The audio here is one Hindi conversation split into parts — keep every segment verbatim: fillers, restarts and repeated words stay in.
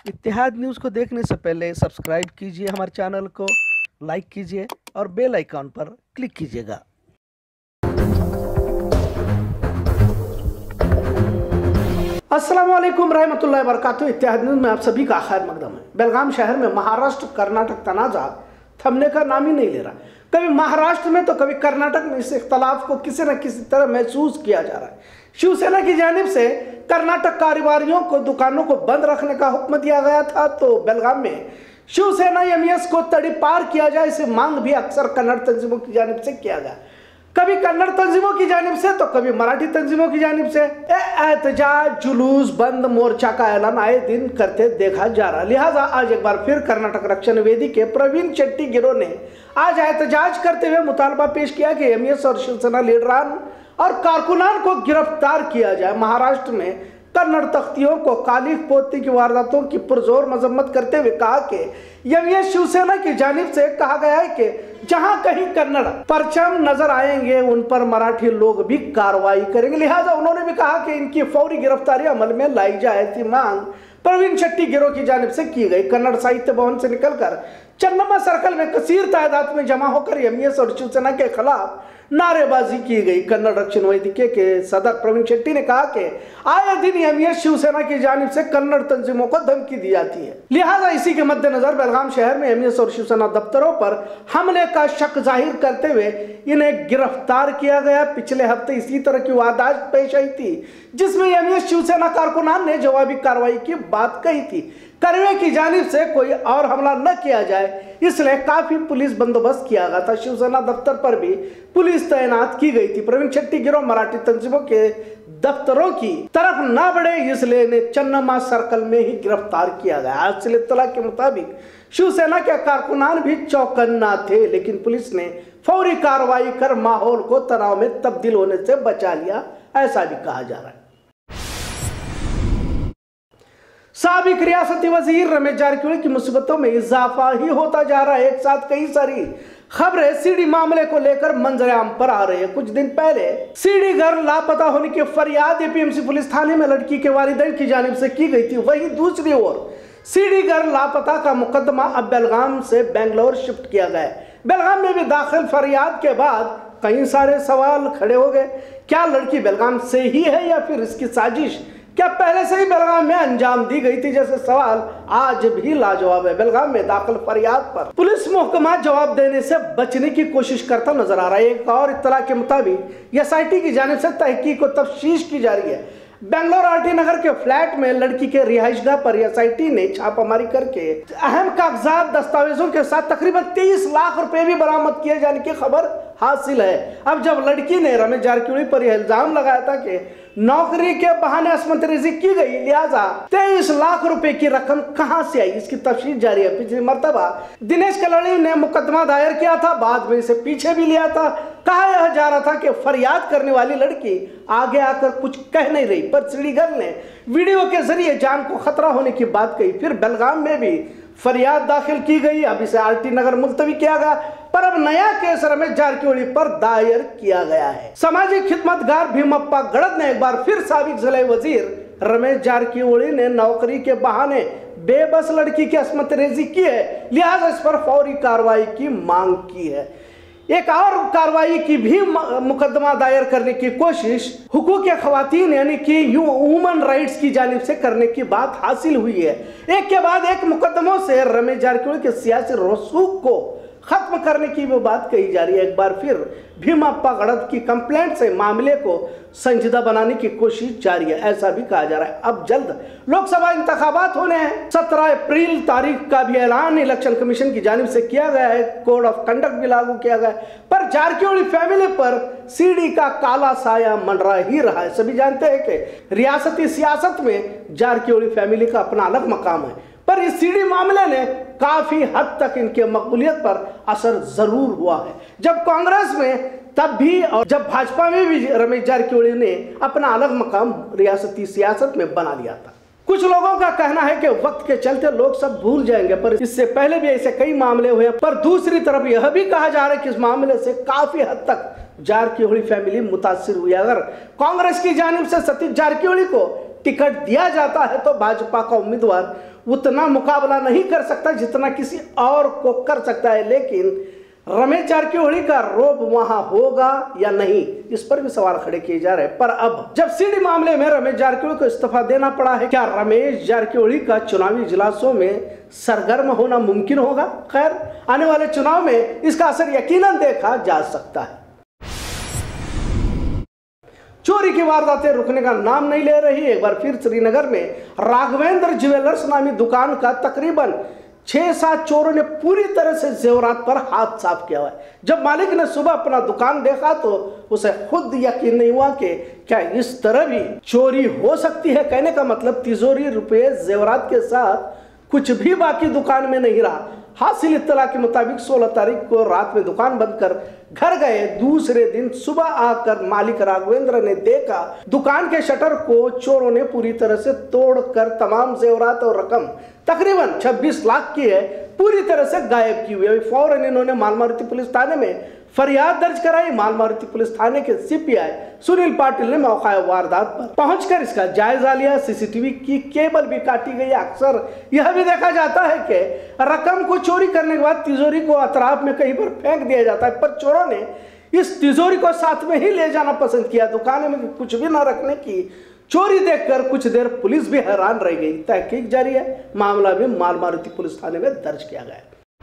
इत्तेहाद न्यूज़ को देखने से पहले सब्सक्राइब कीजिए हमारे चैनल को, लाइक कीजिए और बेल आइकॉन पर क्लिक कीजिएगा। अस्सलाम वालेकुम रहमतुल्लाहि व बरकातुहू। इत्तेहाद न्यूज़ में आप सभी का खैर मकदम है। बेलगाम शहर में महाराष्ट्र कर्नाटक तनाज़ा थमने का नाम ही नहीं ले रहा। कभी महाराष्ट्र में तो कभी कर्नाटक में इस इख्तलाफ को किसी न किसी तरह महसूस किया जा रहा है। शिवसेना की जानिब से कर्नाटक कारोबारियों को दुकानों को बंद रखने का हुक्म दिया गया था, तो बेलगाम में शिवसेना एमईएस को तड़ी पार किया जाए, इसे मांग भी अक्सर कन्नड़ तंजीमों की जानिब से किया गया। कभी कन्नड़ तंजीमों की जानिब से तो कभी मराठी तंजीमों की जानिब से एहतजाज, जुलूस, बंद मोर्चा का ऐलान आए दिन करते देखा जा रहा। लिहाजा आज एक बार फिर कर्नाटक रक्षण वेदी के प्रवीण शेट्टी गिरोह ने आज एहतजाज करते हुए मुतालबा पेश किया कि एमईएस और शिवसेना लीडरान और कारकुनान को गिरफ्तार किया जाए। महाराष्ट्र में कन्नड़ तख्तियों को काली पोती की वारदातों की पुरजोर मजम्मत करते हुए कहा कि एमईएस शिवसेना की जानिब से कहा गया है कि जहां कहीं कन्नड़ परचम नजर आएंगे उन पर मराठी लोग भी कार्रवाई करेंगे। लिहाजा उन्होंने भी कहा कि इनकी फौरी गिरफ्तारी अमल में लाई जाए। ऐसी मांग प्रवीण शेट्टी गिरोह की जानिब से की गई। कन्नड़ साहित्य भवन से निकलकर चन्नम्मा सर्कल में कसीर तादाद में जमा होकर एमईएस और शिवसेना के खिलाफ नारेबाजी की गई। कन्नड़ रक्षण वेदिके के सदर प्रवीण शेट्टी ने कहा कि आए दिन एमईएस शिवसेना की जानिब से कन्नड़ तंजीमों को धमकी दी जाती है। लिहाजा इसी के मद्देनजर बेलगाम शहर में एमईएस और शिवसेना दफ्तरों पर हमले का शक जाहिर करते हुए इन्हें गिरफ्तार किया गया। पिछले हफ्ते इसी तरह की वारदात पेश आई थी, जिसमें एमईएस शिवसेना कारकुनान ने जवाबी कार्रवाई की बात कही थी। कर्वे की जानिब से कोई और हमला न किया जाए, इसलिए काफी पुलिस बंदोबस्त किया गया था। शिवसेना दफ्तर पर भी पुलिस तैनात की गई थी। प्रवीण शेट्टी गिरोह मराठी तंजीमों के दफ्तरों की तरफ न बढ़े, इसलिए इन्हें चन्नम्मा सर्कल में ही गिरफ्तार किया गया। हासिल इत्तला के मुताबिक शिवसेना के कारकुनान भी चौकन्ना थे, लेकिन पुलिस ने फौरी कार्रवाई कर माहौल को तनाव में तब्दील होने से बचा लिया, ऐसा भी कहा जा रहा है। साबिक रियासती वजीर रमेश जारकिहोली की मुसीबतों में इजाफा ही होता जा रहा है। एक साथ कई सारी खबरें सीडी मामले को लेकर मंजरेआम पर आ रही है। कुछ दिन पहले सीडी घर लापता होने की फरियाद एपीएमसी पुलिस थाने में लड़की के वालिदैन की जानिब से की गई थी। वहीं दूसरी ओर सीडी घर लापता का मुकदमा अब बेलगाम से बेंगलोर शिफ्ट किया गया है। बेलगाम में भी दाखिल फरियाद के बाद कई सारे सवाल खड़े हो गए। क्या लड़की बेलगाम से ही है या फिर इसकी साजिश क्या पहले से ही बेलगाम में अंजाम दी गई थी, जैसे सवाल आज भी लाजवाब है। बेलगाम में दाखिल फरियाद पर पुलिस महकमा जवाब देने से बचने की कोशिश करता नजर आ रहा है। एक और इत्तला के मुताबिक एसआईटी की जानिब से तहकीक और तफ्तीश की जा रही है। बेंगलोर आरटी नगर के फ्लैट में लड़की के रिहाइशगाह पर एसआईटी ने छापामारी करके अहम कागजात दस्तावेजों के साथ तकरीबन तेईस लाख रुपए भी बरामद किए जाने की खबर हासिल है। अब जब लड़की ने रमेश जारकिहोली पर यह इल्जाम लगाया था कि नौकरी के बहाने असमत रेजी की गई, लिहाजा तेईस लाख रुपए की रकम कहां से आई, इसकी तफ्तीश जारी है। पिछली मर्तबा दिनेश कलड़ी ने मुकदमा दायर किया था, बाद में इसे पीछे भी लिया था। कहा यह जा रहा था कि फरियाद करने वाली लड़की आगे आकर कुछ कह नहीं रही, पर सीडी घर ने वीडियो के जरिए जान को खतरा होने की बात कही। फिर बेलगाम में भी फरियाद दाखिल की गई। अब इसे आरटी नगर मुलतवी किया गया, पर अब नया केस रमेश जारकिहोली पर दायर किया गया है। सामाजिक खिदमतगार भीमप्पा गड़द ने एक बार फिर साबिक जिला वजीर रमेश जारकिहोली ने नौकरी के बहाने बेबस लड़की की असमत रेजी की है, लिहाजा इस पर फौरी कार्रवाई की मांग की है। एक और कार्रवाई की भी मुकदमा दायर करने की कोशिश हुकूक के खवातीन यानी कि ह्यूमन राइट्स की जानिब से करने की बात हासिल हुई है। एक के बाद एक मुकदमों से रमेश जारकिहोली के सियासी रसूख को खत्म करने की भी बात कही जा रही है। एक बार फिर भीमप्पा गड़द की कंप्लेंट से मामले को संजीदा बनाने की कोशिश जारी है, ऐसा भी कहा जा रहा है। अब जल्द लोकसभा इंतखाबात होने हैं। सत्रह अप्रैल तारीख का भी ऐलान इलेक्शन कमीशन की जानिब से किया गया है। कोड ऑफ कंडक्ट भी लागू किया गया है, पर जारकिहोली फैमिली पर सीडी का काला साया मंडरा ही रहा है। सभी जानते हैं कि रियासती सियासत में जारकिहोली फैमिली का अपना अलग मकाम है, पर इस सीडी मामले ने काफी हद तक इनके मकबूलियत पर असर जरूर हुआ है। जब कांग्रेस में तब भी और जब भाजपा में भी रमेश जारकिहोली ने अपना अलग मकाम रियासती सियासत में बना लिया था। कुछ लोगों का कहना है कि वक्त के चलते लोग सब भूल जाएंगे, पर इससे पहले भी ऐसे कई मामले हुए। पर दूसरी तरफ यह भी कहा जा रहा है कि इस मामले से काफी हद तक जारकिहोली फैमिली मुतासिर हुई। अगर कांग्रेस की जानिब से सतीश जारकिहोली को टिकट दिया जाता है तो भाजपा का उम्मीदवार उतना मुकाबला नहीं कर सकता जितना किसी और को कर सकता है, लेकिन रमेश जारकिहोली का रोब वहां होगा या नहीं, इस पर भी सवाल खड़े किए जा रहे हैं। पर अब जब सीडी मामले में रमेश जारकिहोली को इस्तीफा देना पड़ा है, क्या रमेश जारकिहोली का चुनावी इजलासों में सरगर्म होना मुमकिन होगा? खैर, आने वाले चुनाव में इसका असर यकीनन देखा जा सकता है। चोरी की वारदातें रुकने का नाम नहीं ले रही। एक बार फिर श्रीनगर में राघवेंद्र ज्वेलर्स नामी दुकान का तकरीबन छह सात चोरों ने पूरी तरह से जेवरात पर हाथ साफ किया हुआ है। जब मालिक ने सुबह अपना दुकान देखा तो उसे खुद यकीन नहीं हुआ कि क्या इस तरह भी चोरी हो सकती है। कहने का मतलब तिजोरी, रुपए, जेवरात के साथ कुछ भी बाकी दुकान में नहीं रहा। हासिल इत्तला के मुताबिक सोलह तारीख को रात में दुकान बंद कर घर गए। दूसरे दिन सुबह आकर मालिक राघवेंद्र ने देखा दुकान के शटर को चोरों ने पूरी तरह से तोड़कर तमाम जेवरात और रकम तकरीबन छब्बीस लाख की है पूरी तरह से गायब की हुई है। फौरन इन्होंने मालमारुति पुलिस थाने में फरियाद दर्ज कराई। मालमारुति पुलिस थाने के सीपीआई सुनील पाटिल ने मौका वारदात पर पहुंचकर इसका जायजा लिया। सीसीटीवी की केबल भी काटी गई। अक्सर यह भी देखा जाता है कि रकम को चोरी करने के बाद तिजोरी को अतराफ में कहीं पर फेंक दिया जाता है, पर चोरों ने इस तिजोरी को साथ में ही ले जाना पसंद किया। दुकान में कुछ भी न रखने की चोरी देखकर कुछ देर पुलिस भी हैरान रह गई। तहकीक जारी है। मामला भी मालमारुति पुलिस थाने में दर्ज किया गया।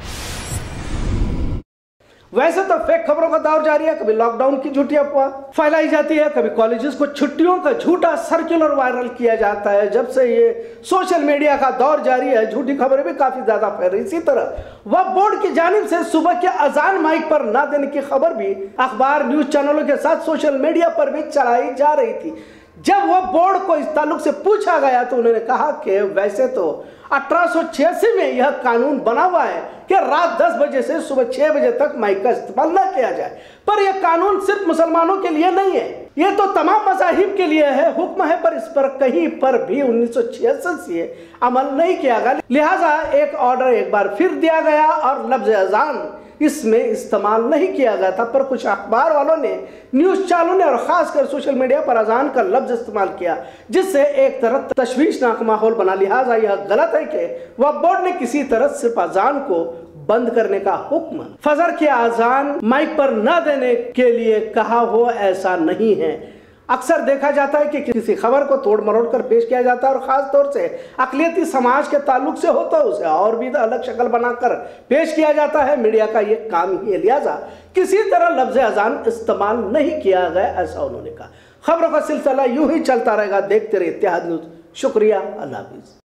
वैसे तो फेक खबरों का दौर जारी है। कभी लॉकडाउन की झूठी अफवाह फैलाई जाती है, कभी कॉलेजेस को छुट्टियों का झूठा सर्कुलर वायरल किया जाता है। जब से ये सोशल मीडिया का दौर जारी है, झूठी खबरें भी काफी ज्यादा फैल रही। इसी तरह वह बोर्ड की जानिब से सुबह के अजान माइक पर ना देने की खबर भी अखबार, न्यूज चैनलों के साथ सोशल मीडिया पर भी चलाई जा रही थी। जब वह बोर्ड को इस ताल्लुक से पूछा गया तो उन्होंने कहा कि वैसे तो अठारह सौ छियासी में यह कानून बना हुआ है कि रात दस बजे से सुबह छह बजे तक माइक का इस्तेमाल न किया जाए, पर यह कानून सिर्फ मुसलमानों के लिए नहीं है, यह तो तमाम मज़ाहिब के लिए है। हुक्म है, पर इस पर कहीं पर भी उन्नीस सौ छियासठ से अमल नहीं किया गया। लिहाजा एक ऑर्डर एक बार फिर दिया गया और लफ्ज अजान इसमें इस्तेमाल नहीं किया गया था, पर कुछ अखबार वालों ने, न्यूज चैनलों ने और खासकर सोशल मीडिया पर अजान का लफ्ज इस्तेमाल किया, जिससे एक तरफ तशवीशनाक माहौल बना। लिहाजा यह गलत है कि वह बोर्ड ने किसी तरह सिर्फ अजान को बंद करने का हुक्म फजर की अजान माइक पर न देने के लिए कहा हो, ऐसा नहीं है। अक्सर देखा जाता है कि किसी खबर को तोड़ मरोड़ कर पेश किया जाता है और ख़ास तौर से अक़लियती समाज के ताल्लुक से होता है उसे और भी अलग शक्ल बनाकर पेश किया जाता है। मीडिया का ये काम ही है। लिहाजा किसी तरह लफ्ज़ अजान इस्तेमाल नहीं किया गया, ऐसा उन्होंने कहा। खबरों का सिलसिला यूं ही चलता रहेगा। देखते रहिए इत्तेहाद न्यूज़। शुक्रिया। अल्लाह हाफ़िज़।